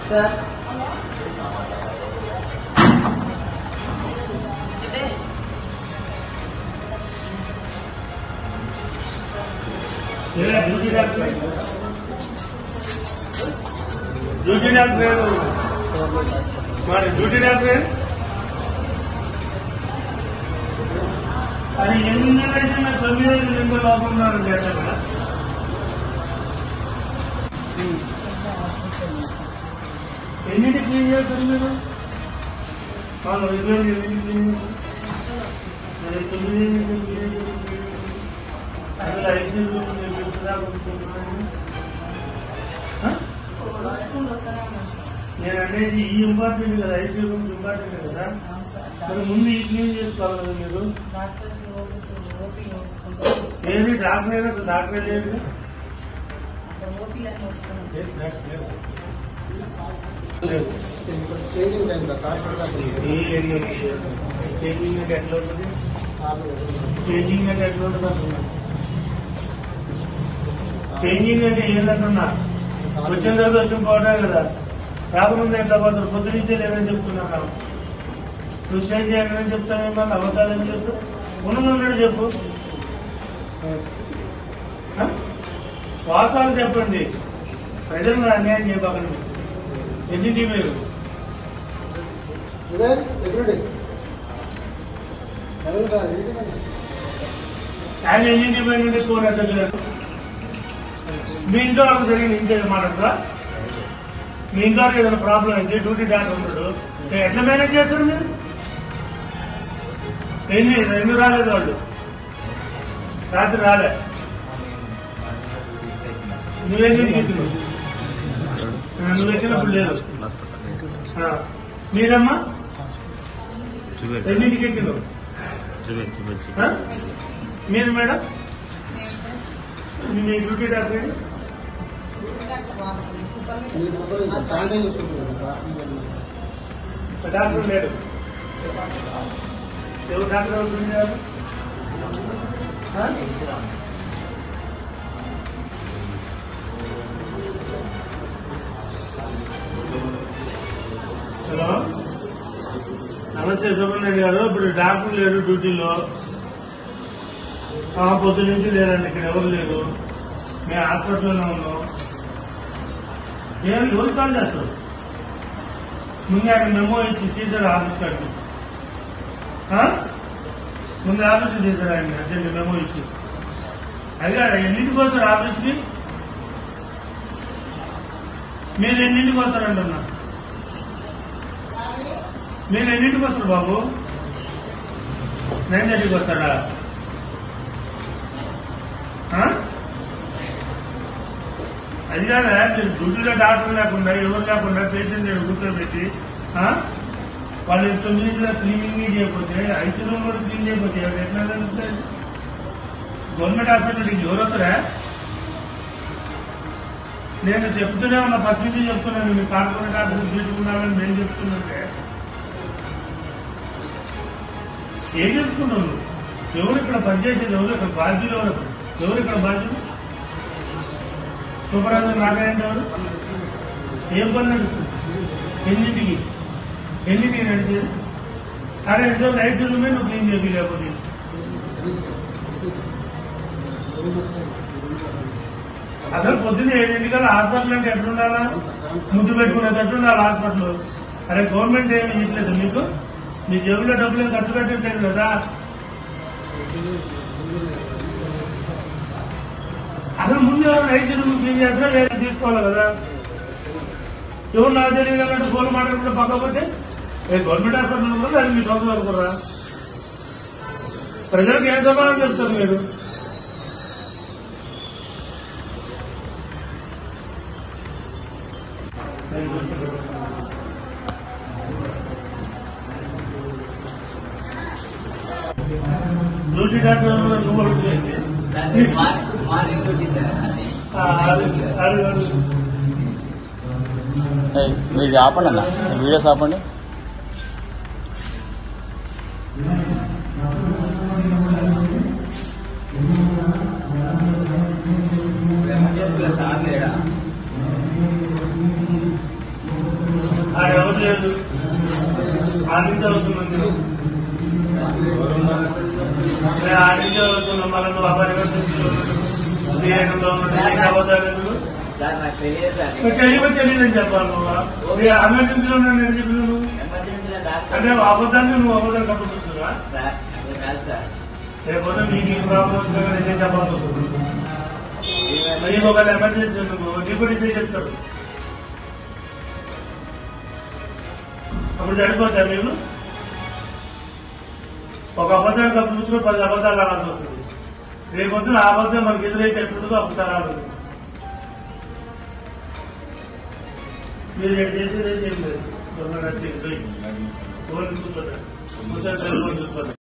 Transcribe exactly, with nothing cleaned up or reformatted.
Sir duty doctor duty doctor మరి duty doctor అది ఎనిమిది నెలలైతే నాకు తొమ్మిది ఐదు నెలలు లోపల చేస్తాను కదా. ఎన్నింటి క్లీన్ చేస్తారు మీరు? వాళ్ళు రెగ్యులర్ ఎన్నింటి క్లీన్ చేస్తారు? మరి తొమ్మిది అసలు ఐదు నేను అనేది ఈ ఇంపార్టెంట్ కదా, ఐదు గురించి ఇంపార్టెంట్ కదా. మరి ముందు ఈ క్లీన్ చేసుకోవాలి కదా మీరు. ఏది డాక్టర్ అయినా డాక్టర్ లేదు. చేంజింగ్ అంటే ఎట్లా ఉంటుంది? చేంజింగ్ అంటే ఎట్లా ఉంటుంది? చేంజింగ్ అంటే ఏంటంటున్నా వచ్చిన తర్వాత వచ్చిన పోవడం కదా. రాకముందు ఎట్లా పోతారు? పొద్దు నుంచే లేదని చెప్తున్నాను. నువ్వు చేంజ్ చేయాలని చెప్తాను. మళ్ళీ అవతారని చెప్పు, ఉన్నది ఉన్నట్టు చెప్పు. వాస్తవాలు చెప్పండి, ప్రజలను అన్యాయం చేయబాకండి. ఎన్నింటి మీరు ఆయన ఎన్నింటి పోయినంటే ఫోన్ ఎత్తగలరు. మీ ఇంట్లో వాళ్ళకి జరిగిన ఇంట్లో మాట్లాడతా. మీ ఇంట్లో ఏదైనా ప్రాబ్లం అయితే డ్యూటీ డాక్టర్ ఉంటాడు, ఎట్లా మేనేజ్ చేస్తారు మీరు? ఎన్ని ఎన్ని రాలేదు వాళ్ళు, రాత్రి రాలే. నువ్వెన్ని ఎక్కినావు? నువ్వు ఎక్కినప్పుడు లేదు. మీరమ్మా ఎన్నింటికి ఎక్కినావు? మీరు మేడం మీ డ్యూటీ డాక్టర్ డాక్టర్ లేడు. ఎవరు డాక్టర్ అవుతుంది? హలో, నమస్తే సుబ్రహ్మణ్యం గారు. ఇప్పుడు డాక్టర్ లేరు డ్యూటీలో, పొద్దు నుంచి లేరండి. ఇక్కడ ఎవరు లేరు, మేము హాస్పిటల్లోనే ఉన్నాం. ఏం ఎవరు కాల్ చేస్తారు? ముందు ఆయన మెమో ఇచ్చి చేశారు ఆఫీస్ కట్టి. ముందు ఆఫీస్కి చేశారు ఆయన అర్జెంట్ మెమో ఇచ్చి. అదిగా ఎన్నింటికి వస్తారు ఆఫీస్కి? మీరు ఎన్నింటికి వస్తారంటున్నా? మీరు ఎన్నింటికి వస్తారు బాబు? నైన్ థర్టీకి వస్తారా? అది కాదా, మీరు డ్యూటీలో డాక్టర్ లేకుండా ఎవరు లేకుండా పేషెంట్ కూర్చోబెట్టి వాళ్ళు తొమ్మిది క్లీనింగ్ చేయకపోతే ఐదు రూమ్ కూడా క్లీన్ చేయకపోతే ఎట్లా జరుగుతుంది? గవర్నమెంట్ హాస్పిటల్ ఎవరు వస్తారా? నేను చెప్తూనే ఉన్నా, ఫస్ట్ నుంచి చెప్తున్నాను. మీ కార్పొరేట్ హాస్పిటల్ తీసుకున్నామని నేను చెప్తున్నట్టే ఏం చెప్తున్నాను? ఎవరు ఇక్కడ పనిచేసేది? ఎవరు ఇక్కడ బాధ్యులు? ఎవరు ఎవరు ఇక్కడ బాధ్యులు? సూపర్వైజర్ నారాయణ ఎవరు? ఏం పని నడుస్తుంది? ఎన్నింటికి ఎన్నింటికి నడిచేది? అరే ఎంతో నైట్ రూమే నువ్వు క్లీన్ చేయాలి. లేకపోతే అసలు పొద్దున్న ఏడింటికల్లా హాస్పిటల్ అంటే ఎట్లుండాలా? ముద్దు పెట్టుకునేటట్టు ఉండాలి హాస్పిటల్. అరే గవర్నమెంట్ ఏమి ఇట్లేదు మీకు? మీ జేబులో డబ్బులు ఏం ఖర్చు పెట్టట్లేదు కదా. అసలు ముందు ఎవరు రైతు క్లీన్ చేస్తారో వేరే తీసుకోవాలి కదా. ఎవరు నాకు తెలియదు అన్నట్టు ఫోన్ మాట్లాడుకుంటే పక్కపోతే గవర్నమెంట్ హాస్పిటల్ కూడా అది మీ సొంత వరకురా. ప్రజలకు ఏం సమాధానం చెప్తారు మీరు? డ్యూటీ డాక్టర్ ఇది ఆపండి అన్న, వీడియోస్ ఆపండి. సార్ లేడా? ఆడించే అవుతున్నాం నేను ఆడించే అవుతున్నాం మళ్ళీ నువ్వు అపరివర్తిలో అబద్ధాలు తెలియదు తెలియదని చెప్పాలి నువ్వు ఎమర్జెన్సీలో ఉన్నాను ఎందుకు చెప్పిన నువ్వు అంటే అబద్ధాన్ని నువ్వు అబద్ధం కప్పుతున్నావా లేకపోతే మీకు ఈ ప్రాబ్లం వచ్చినా నిజం చెప్పాల్సి వస్తుంది మీకు ఒక ఎమర్జెన్సీ నువ్వు డిప్యూటీ చెప్తాడు అప్పుడు సరిపోతా మీరు ఒక అబద్ధాన్ని కప్పుకుంటూ పది అబద్ధాలు ఆడాల్సి వస్తుంది రేపొద్దున ఆ అబద్ధం మనకి ఎదురైతే ఎట్లుంటుందో అప్పుడు తరాలు మీరు రేపు చేసేది ఏం లేదు కూర్చోండి కూర్చొని చూసుకోండి